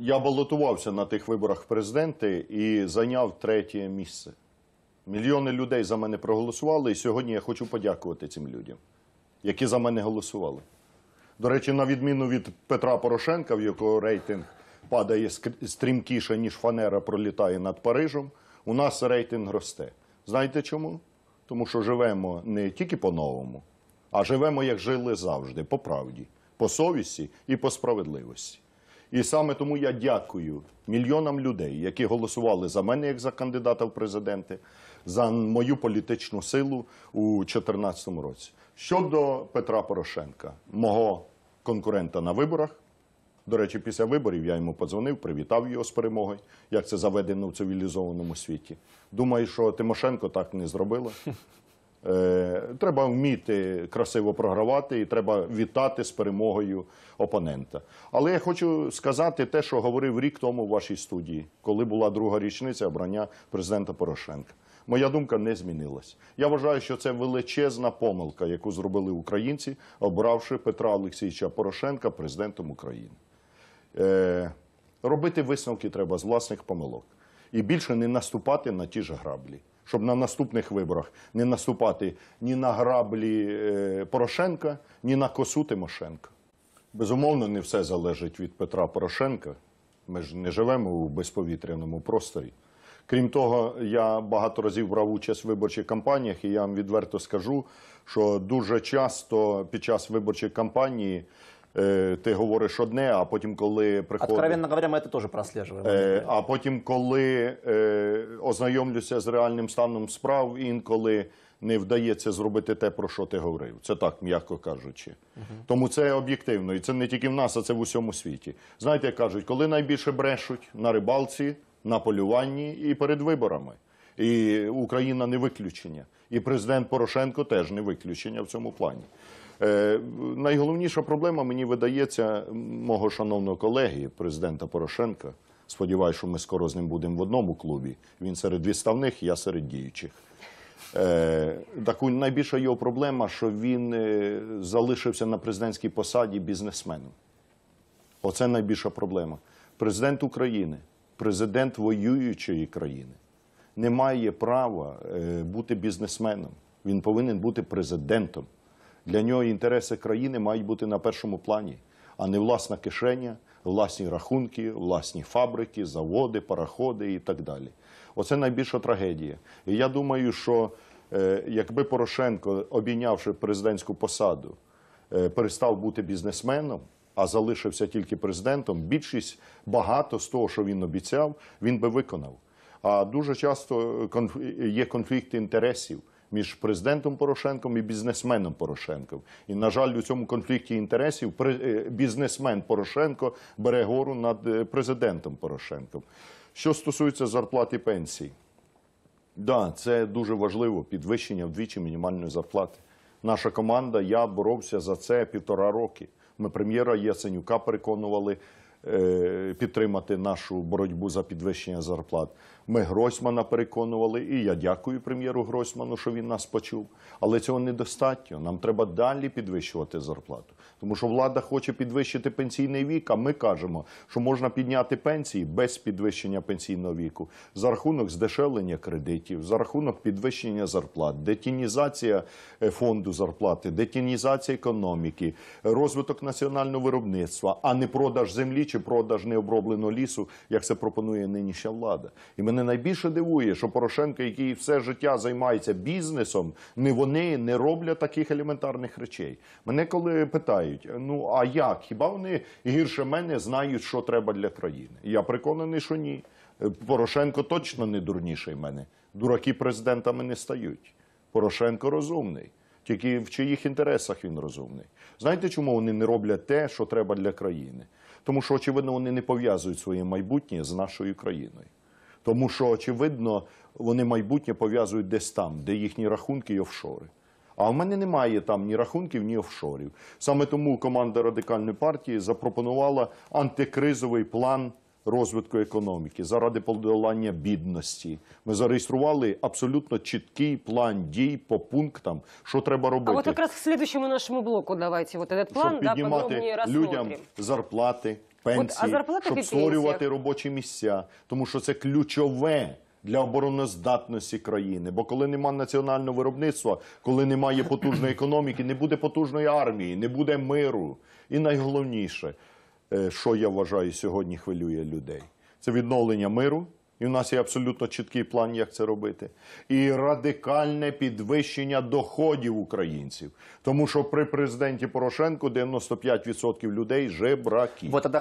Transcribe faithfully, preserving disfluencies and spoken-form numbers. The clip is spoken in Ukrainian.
Я балотувався на тих виборах в президенти і зайняв третє місце. Мільйони людей за мене проголосували, і сьогодні я хочу подякувати цим людям, які за мене голосували. До речі, на відміну від Петра Порошенка, в якого рейтинг падає стрімкіше, ніж фанера пролітає над Парижем, у нас рейтинг росте. Знаєте чому? Тому що живемо не тільки по-новому, а живемо, як жили завжди, по правді, по совісті і по справедливості. І саме тому я дякую мільйонам людей, які голосували за мене як за кандидата в президенти, за мою політичну силу у дві тисячі чотирнадцятому році. Щодо Петра Порошенка, мого конкурента на виборах, до речі, після виборів я йому подзвонив, привітав його з перемогою, як це заведено в цивілізованому світі. Думаю, що Тимошенко так не зробила. Е, треба вміти красиво програвати і треба вітати з перемогою опонента. Але я хочу сказати те, що говорив рік тому в вашій студії, коли була друга річниця обрання президента Порошенка. Моя думка не змінилась. Я вважаю, що це величезна помилка, яку зробили українці, обравши Петра Олексійовича Порошенка президентом України. Е, робити висновки треба з власних помилок. І більше не наступати на ті ж граблі. Щоб на наступних виборах не наступати ні на граблі е, Порошенка, ні на косу Тимошенка. Безумовно, не все залежить від Петра Порошенка. Ми ж не живемо у безповітряному просторі. Крім того, я багато разів брав участь в виборчих кампаніях, і я вам відверто скажу, що дуже часто під час виборчої кампанії е, ти говориш одне, а потім, коли приходить... Откровенно говоря, ми це теж прослежуємо. Е, а потім, коли е, ознайомлюся з реальним станом справ, інколи не вдається зробити те, про що ти говорив. Це так, м'яко кажучи. Угу. Тому це об'єктивно. І це не тільки в нас, а це в усьому світі. Знаєте, як кажуть, коли найбільше брешуть? На рибалці, на полюванні і перед виборами. І Україна не виключення. І президент Порошенко теж не виключення в цьому плані. Е, найголовніша проблема, мені видається, мого шановного колеги, президента Порошенка, сподіваюся, що ми скоро з ним будемо в одному клубі, він серед відставних, я серед діючих. Е, таку найбільша його проблема, що він е, залишився на президентській посаді бізнесменом. Оце найбільша проблема. Президент України, президент воюючої країни не має права е, бути бізнесменом. Він повинен бути президентом. Для нього інтереси країни мають бути на першому плані, а не власна кишеня, власні рахунки, власні фабрики, заводи, пароходи і так далі. Оце найбільша трагедія. І я думаю, що е, якби Порошенко, обійнявши президентську посаду, е, перестав бути бізнесменом, а залишився тільки президентом, більшість, багато з того, що він обіцяв, він би виконав. А дуже часто конф... є конфлікти інтересів між президентом Порошенком і бізнесменом Порошенком. І, на жаль, у цьому конфлікті інтересів бізнесмен Порошенко бере гору над президентом Порошенком. Що стосується зарплат і пенсій. Так, да, це дуже важливо, підвищення вдвічі мінімальної зарплати. Наша команда, я боровся за це півтора роки. Ми прем'єра Яценюка переконували е, підтримати нашу боротьбу за підвищення зарплат. Ми Гройсмана переконували, і я дякую прем'єру Гройсману, що він нас почув. Але цього недостатньо. Нам треба далі підвищувати зарплату. Тому що влада хоче підвищити пенсійний вік, а ми кажемо, що можна підняти пенсії без підвищення пенсійного віку. За рахунок здешевлення кредитів, за рахунок підвищення зарплат, детінізація фонду зарплати, детінізація економіки, розвиток національного виробництва, а не продаж землі чи продаж необробленого лісу, як це пропонує нинішня влада. І мене найбільше дивує, що Порошенко, який все життя займається бізнесом, не вони не роблять таких елементарних речей. Мене коли питають, ну а як? Хіба вони гірше мене знають, що треба для країни? Я переконаний, що ні. Порошенко точно не дурніший мене. Дураки президентами не стають. Порошенко розумний. Тільки в чиїх інтересах він розумний. Знаєте, чому вони не роблять те, що треба для країни? Тому що, очевидно, вони не пов'язують своє майбутнє з нашою країною. Тому що, очевидно, вони майбутнє пов'язують десь там, де їхні рахунки і офшори. А в мене немає там ні рахунків, ні офшорів. Саме тому команда Радикальної партії запропонувала антикризовий план розвитку економіки заради подолання бідності. Ми зареєстрували абсолютно чіткий план дій по пунктам, що треба робити. А вот как раз к следующему нашему блоку давайте вот этот план, щоб да, піднімати подробнее людям рассмотрим. зарплати, пенсії, зарплата щоб при створювати пенсіях? робочі місця, тому що це ключове для обороноздатності країни. Бо коли немає національного виробництва, коли немає потужної економіки, не буде потужної армії, не буде миру. І найголовніше, е, що я вважаю сьогодні хвилює людей, це відновлення миру. І в нас є абсолютно чіткий план, як це робити. І радикальне підвищення доходів українців. Тому що при президенті Порошенку дев'яносто п'ять відсотків людей жебраки. Вот тогда